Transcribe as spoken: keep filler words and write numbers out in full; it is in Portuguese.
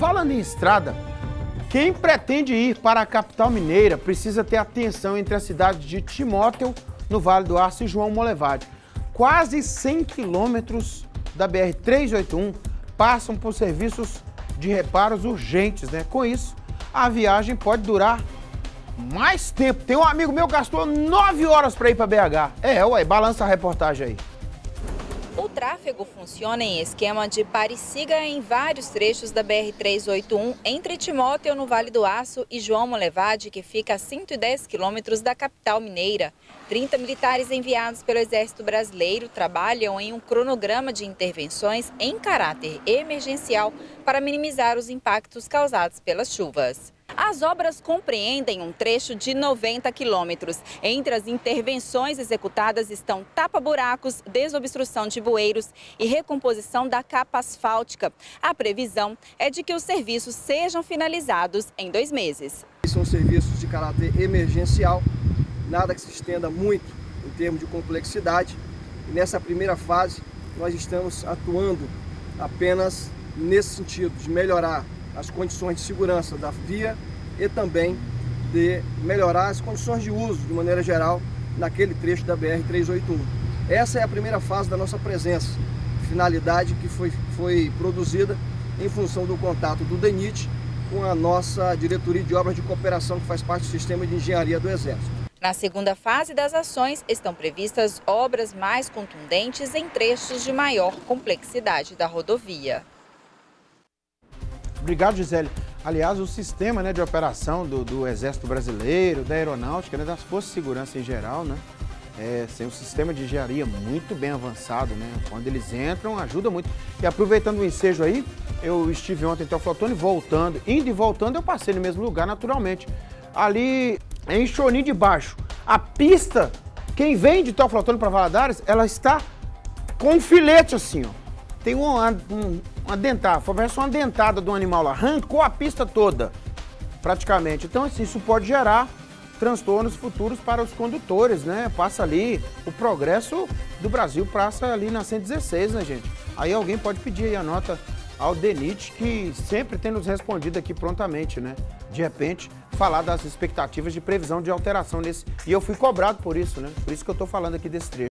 Falando em estrada, quem pretende ir para a capital mineira precisa ter atenção entre as cidades de Timóteo, no Vale do Aço, e João Molevade. Quase cem quilômetros da B R trezentos e oitenta e um passam por serviços de reparos urgentes, né? Com isso, a viagem pode durar mais tempo. Tem um amigo meu que gastou nove horas para ir para B H. É, ué, balança a reportagem aí. O tráfego funciona em esquema de pare e siga em vários trechos da B R trezentos e oitenta e um entre Timóteo, no Vale do Aço, e João Molevade, que fica a cento e dez quilômetros da capital mineira. trinta militares enviados pelo Exército Brasileiro trabalham em um cronograma de intervenções em caráter emergencial para minimizar os impactos causados pelas chuvas. As obras compreendem um trecho de noventa quilômetros. Entre as intervenções executadas estão tapa-buracos, desobstrução de bueiros e recomposição da capa asfáltica. A previsão é de que os serviços sejam finalizados em dois meses. São serviços de caráter emergencial, nada que se estenda muito em termos de complexidade. E nessa primeira fase, nós estamos atuando apenas nesse sentido de melhorar as condições de segurança da via e também de melhorar as condições de uso, de maneira geral, naquele trecho da B R trezentos e oitenta e um. Essa é a primeira fase da nossa presença, finalidade que foi, foi produzida em função do contato do DENIT com a nossa Diretoria de Obras de Cooperação, que faz parte do Sistema de Engenharia do Exército. Na segunda fase das ações, estão previstas obras mais contundentes em trechos de maior complexidade da rodovia. Obrigado, Gisele. Aliás, o sistema, né, de operação do, do Exército Brasileiro, da Aeronáutica, né, das Forças de Segurança em geral, né, é, tem um sistema de engenharia muito bem avançado, né? Quando eles entram, ajuda muito. E aproveitando o ensejo aí, eu estive ontem em Teoflotone, voltando, indo e voltando, eu passei no mesmo lugar, naturalmente. Ali em Chonim de Baixo, a pista, quem vem de Teoflotone para Valadares, ela está com um filete assim, ó. Tem uma, um, uma dentada, parece uma dentada do animal lá, arrancou a pista toda, praticamente. Então, assim, isso pode gerar transtornos futuros para os condutores, né? Passa ali, o progresso do Brasil passa ali na cento e dezesseis, né, gente? Aí alguém pode pedir aí a nota ao DENIT, que sempre tem nos respondido aqui prontamente, né? De repente, falar das expectativas de previsão de alteração nesse... E eu fui cobrado por isso, né? Por isso que eu tô falando aqui desse trecho.